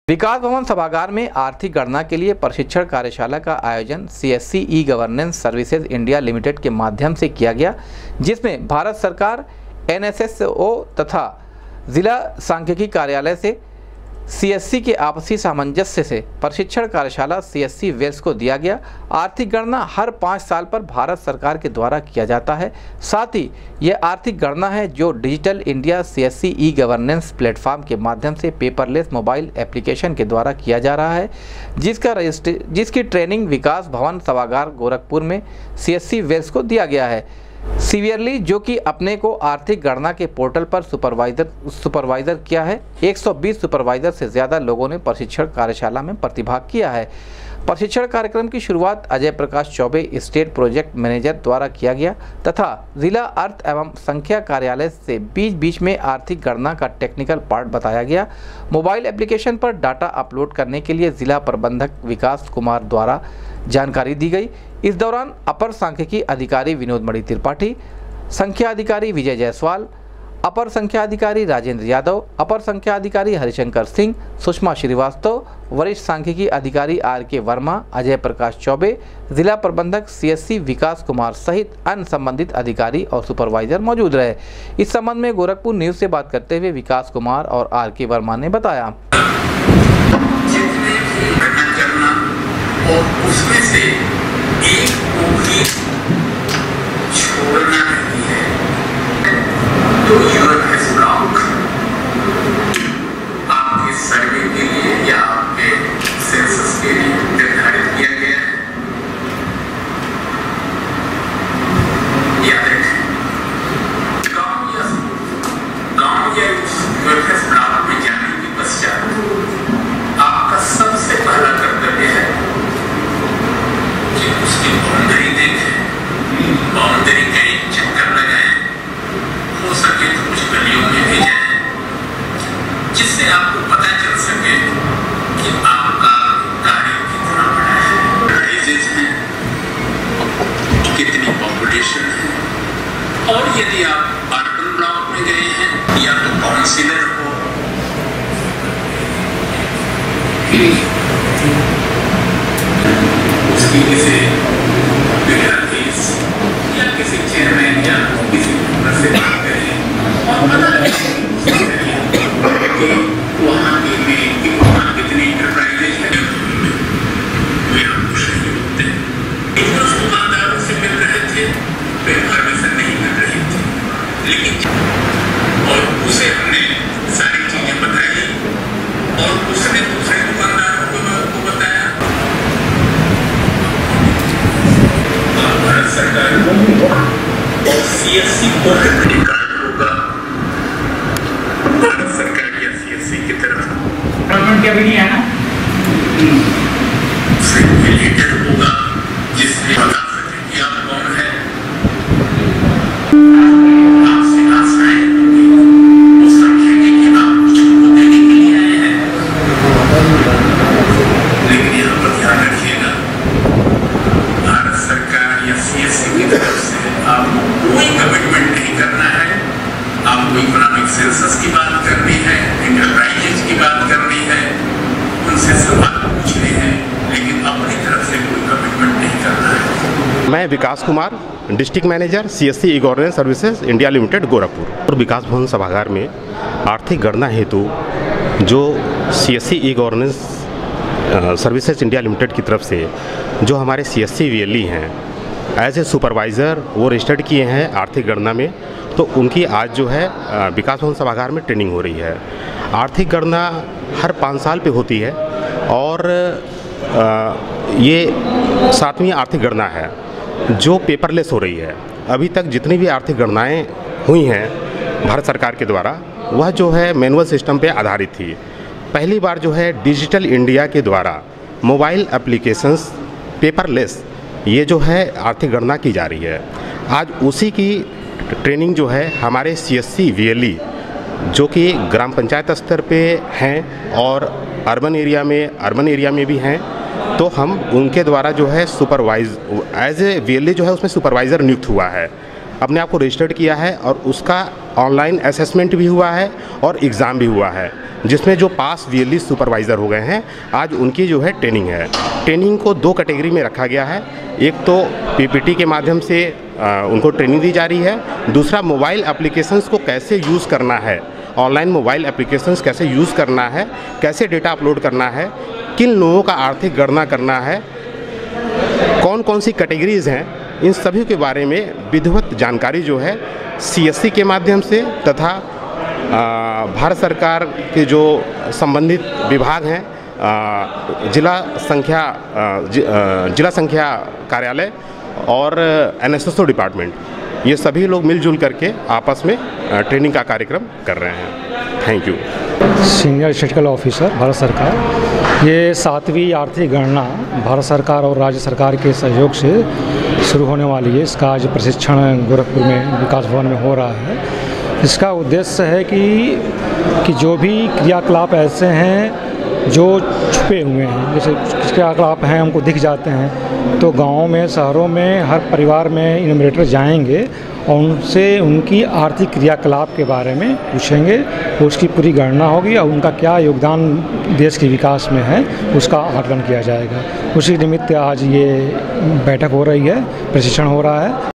विकास भवन सभागार में आर्थिक गणना के लिए प्रशिक्षण कार्यशाला का आयोजन CSC e governance services India limited के माध्यम से किया गया, जिसमें भारत सरकार, एनएसएसओ तथा जिला सांख्यिकी कार्यालय से सीएससी के आपसी सामंजस्य से प्रशिक्षण कार्यशाला सीएससी वेल्स को दिया गया। आर्थिक गणना हर 5 साल पर भारत सरकार के द्वारा किया जाता है। साथ ही यह आर्थिक गणना है जो digital India CSC e governance platform के माध्यम से पेपरलेस मोबाइल एप्लीकेशन के द्वारा किया जा रहा है, जिसकी ट्रेनिंग विकास भवन सभागार गोरखपुर में सीएससी वेल्स को दिया गया है। सीवियरली जो कि अपने को आर्थिक गणना के पोर्टल पर सुपरवाइजर किया है। 120 सुपरवाइजर से ज़्यादा लोगों ने प्रशिक्षण कार्यशाला में प्रतिभाग किया है। प्रशिक्षण कार्यक्रम की शुरुआत Ajay Prakash Chaubey state project manager द्वारा किया गया तथा जिला अर्थ एवं संख्या कार्यालय से बीच बीच में आर्थिक गणना का टेक्निकल पार्ट बताया गया। मोबाइल एप्लीकेशन पर डाटा अपलोड करने के लिए जिला प्रबंधक विकास कुमार द्वारा जानकारी दी गई। इस दौरान अपर सांख्यिकी अधिकारी विनोद मणि त्रिपाठी, संख्या अधिकारी विजय जायसवाल, अपर संख्या अधिकारी राजेंद्र यादव, अपर संख्या अधिकारी हरिशंकर सिंह, सुषमा श्रीवास्तव, वरिष्ठ सांख्यिकी अधिकारी आर.के. वर्मा, अजय प्रकाश चौबे, जिला प्रबंधक सीएससी विकास कुमार सहित अन्य संबंधित अधिकारी और सुपरवाइजर मौजूद रहे। इस संबंध में गोरखपुर न्यूज से बात करते हुए विकास कुमार और आर.के. वर्मा ने बताया। और उसमें से एक को भी छोड़ना नहीं है, तो यूएन हैज ब्लॉक आपके सर्वे के लिए या आपके सेंसस के लिए निर्धारित किया गया है। याद रखें, गांव या उस यूएन हैज ब्लॉक में जाने के पश्चात आपका सबसे पहला कर्तव्य है उसकी बाउंड्री देखें, बाउंड्री का एक चक्कर लगाएं, हो सके तो कुछ गलियों में भी जाएं, जिससे आपको पता चल सके कि आपका कार्य कितना बड़ा है, प्राइजेस हैं, कितनी पॉपुलेशन है। और यदि आप अर्बन ब्लॉक में गए हैं या तो काउंसिलर हो उसकी किसी विद्यार्थी या किसी चेयरमैन या किसी मेंबर से बात करें और पता लगे कि वहाँ की वहाँ कितनी इंटरप्राइजेज है। वे हम खुश नहीं होते, दुकानदारों से मिल रहे थे, वे परमिशन नहीं मिल रही थी, लेकिन और उसे हमने सारी चीजें बताई और उसने दूसरे दुकानदारों को बताया। भारत सरकार और सीएससी को कार्ड होगा, भारत सरकार या सीएससी की तरफ गवर्नमेंट का भी नहीं है ना, लेटर होगा जिसमें बता सके कि आप कौन है, आपसे आशाएं होंगी, वो समझेंगे कि आप कुछ को देने के लिए आए हैं। लेकिन यहाँ पर ध्यान रखिएगा, भारत सरकार या सीएससी की तरफ से आपको कोई कमिटमेंट नहीं करना है। आपको इकोनॉमिक सेंसस की बात करनी है, इंटरप्राइजेज की बात करनी है, उनसे सवाल पूछने हैं, लेकिन अपनी तरफ से कोई कमिटमेंट नहीं करना है। मैं Vikas Kumar, district manager CSC e governance services India limited Gorakhpur. और विकास भवन सभागार में आर्थिक गणना हेतु जो CSC e governance services India limited की तरफ से जो हमारे सीएससी वीएलई हैं एज ए सुपरवाइज़र वो रजिस्टर्ड किए हैं आर्थिक गणना में, तो उनकी आज जो है विकास भवन सभागार में ट्रेनिंग हो रही है। आर्थिक गणना हर 5 साल पे होती है और ये 7वीं आर्थिक गणना है जो पेपरलेस हो रही है। अभी तक जितनी भी आर्थिक गणनाएँ हुई हैं भारत सरकार के द्वारा वह जो है मैनुअल सिस्टम पे आधारित थी। पहली बार जो है डिजिटल इंडिया के द्वारा मोबाइल एप्लीकेशंस पेपरलेस ये जो है आर्थिक गणना की जा रही है। आज उसी की ट्रेनिंग जो है हमारे सीएससी वीएलई जो कि ग्राम पंचायत स्तर पे हैं और अर्बन एरिया में भी हैं, तो हम उनके द्वारा जो है सुपरवाइज एज ए वीएलई जो है उसमें सुपरवाइज़र नियुक्त हुआ है। अपने आप को रजिस्टर्ड किया है और उसका ऑनलाइन असेसमेंट भी हुआ है और एग्ज़ाम भी हुआ है, जिसमें जो पास वीएलई सुपरवाइज़र हो गए हैं आज उनकी जो है ट्रेनिंग है। ट्रेनिंग को 2 कैटेगरी में रखा गया है। एक तो पीपीटी के माध्यम से उनको ट्रेनिंग दी जा रही है, दूसरा मोबाइल एप्लीकेशंस को कैसे यूज़ करना है, ऑनलाइन मोबाइल एप्लीकेशंस कैसे यूज़ करना है, कैसे डेटा अपलोड करना है, किन लोगों का आर्थिक गणना करना है, कौन कौन सी कैटेगरीज़ हैं, इन सभी के बारे में विधिवत जानकारी जो है सीएससी के माध्यम से तथा भारत सरकार के जो संबंधित विभाग हैं, जिला संख्या कार्यालय और एनएसएसओ डिपार्टमेंट, ये सभी लोग मिलजुल करके आपस में ट्रेनिंग का कार्यक्रम कर रहे हैं। Thank you. Senior statistical officer Bharat सरकार, ये 7वीं आर्थिक गणना भारत सरकार और राज्य सरकार के सहयोग से शुरू होने वाली है। इसका आज प्रशिक्षण गोरखपुर में विकास भवन में हो रहा है। इसका उद्देश्य है कि जो भी क्रियाकलाप ऐसे हैं जो छुपे हुए हैं, जैसे क्रियाकलाप हैं हमको दिख जाते हैं, तो गाँवों में शहरों में हर परिवार में इन्यूमरेटर जाएंगे और उनसे उनकी आर्थिक क्रियाकलाप के बारे में पूछेंगे, उसकी पूरी गणना होगी और उनका क्या योगदान देश के विकास में है उसका आकलन किया जाएगा। उसी निमित्त आज ये बैठक हो रही है, प्रशिक्षण हो रहा है।